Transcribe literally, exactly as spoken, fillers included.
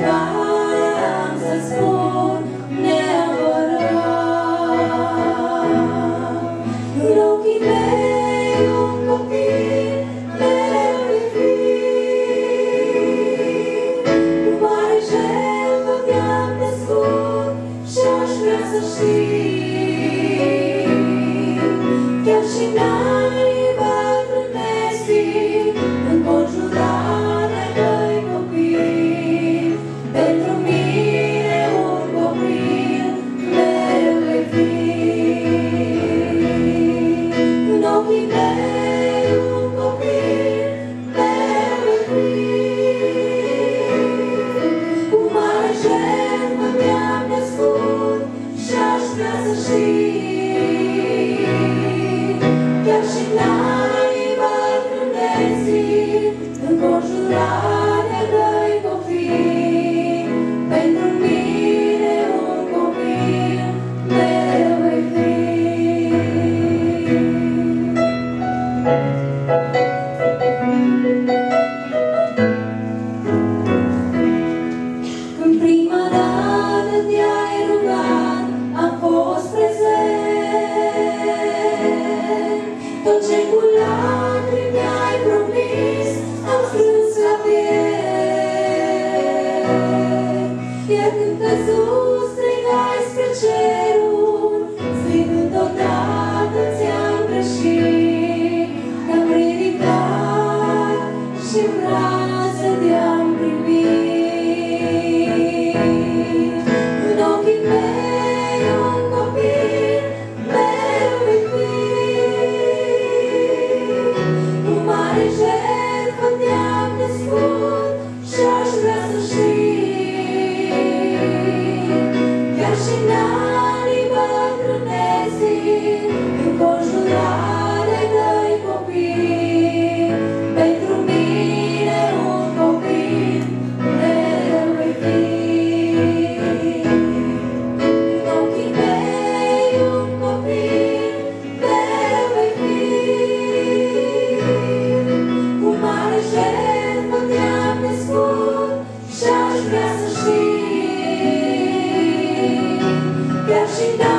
care am să spun neapărat. În ochii mei un copil mereu vei fi, cu mare jertfă te-am născut și-aș vrea să știi. Chiar și n-ai bătrâneți înconjurarea doi copii, pentru mine un copil mereu vei fi. În ochii mei un copil mereu vei fi, cu mare jertfă te-am născut și-aș vrea să știi. Chiar și n-ai bătrâneți înconjurarea doi copii, pentru mine un copil mereu vei fi. Când prima dată te-ai rugat, am fost prezent. Tot ce cu lacrimi mi-ai promis, am strâns la piept. Iar când căzut, strigai spre ceruri, strigând odată ți-am greșit. Te-am ridicat și în brațe te-am primit. În ochii mei un copil mereu vei fi, cu mare jertfă te-am născut și-aș vrea să știi. Chiar și n-anii bătrâneții înconjurarea doi copii, pentru mine un copil mereu vei fi. În ochii mei un copil mereu vei fi, cu mare jertfă te-am născut și-aș vrea să știi. Chiar și